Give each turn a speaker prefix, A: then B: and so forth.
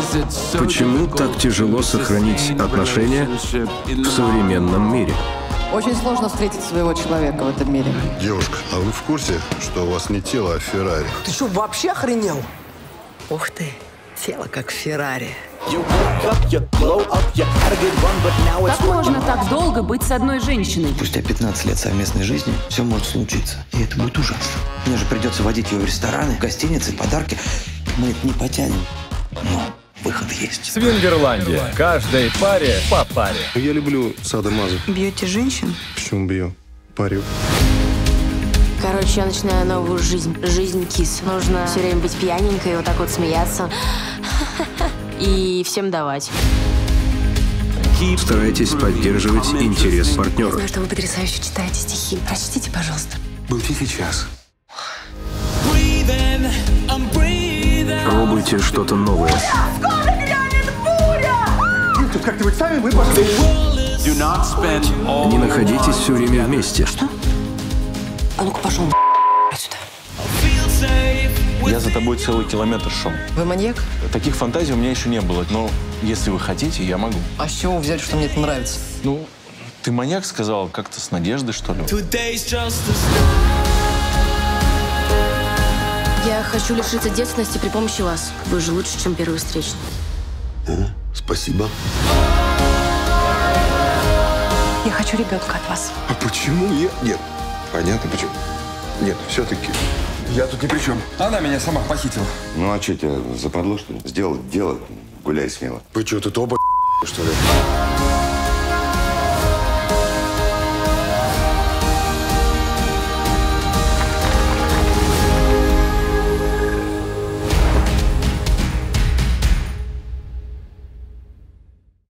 A: Почему так тяжело сохранить отношения в современном мире?
B: Очень сложно встретить своего человека в этом мире.
C: Девушка, а вы в курсе, что у вас не тело, а Феррари?
D: Ты что, вообще охренел? Ух ты, тело как Феррари.
E: Как можно так долго быть с одной женщиной?
F: Спустя 15 лет совместной жизни все может случиться. И это будет ужасно. Мне же придется водить ее в рестораны, в гостиницы, подарки. Мы это не потянем. Но выход есть.
G: Свингерландия. Каждой паре по паре.
C: Я люблю садо-мазо.
H: Бьете женщин?
C: Почему бью? Парю.
I: Короче, я начинаю новую жизнь. Жизнь кис. Нужно все время быть пьяненькой, вот так вот смеяться. И всем давать.
A: Старайтесь поддерживать интерес партнера.
I: Знаю, что вы потрясающе читаете стихи. Прочтите, пожалуйста.
F: Был тихий час.
A: Пробуйте что-то новое.
D: Тут как-нибудь сами вы пошли.
A: Не находитесь все время вместе.
I: Что? А ну-ка, пошел отсюда.
J: Я за тобой целый километр шел.
B: Вы маньяк?
J: Таких фантазий у меня еще не было, но если вы хотите, я могу.
B: А с чего взять, что мне это нравится?
J: Ну, ты маньяк сказал, как-то с надеждой, что ли?
I: Я хочу лишиться девственности при помощи вас. Вы же лучше, чем первый встречный.
C: Спасибо.
H: Я хочу ребенка от вас.
C: А почему я? Нет. Понятно, почему. Нет, все-таки.
F: Я тут ни при чем. Она меня сама похитила.
K: Ну, а что, тебя западло, что ли? Сделал дело, гуляй смело.
C: Вы что, тут оба что ли?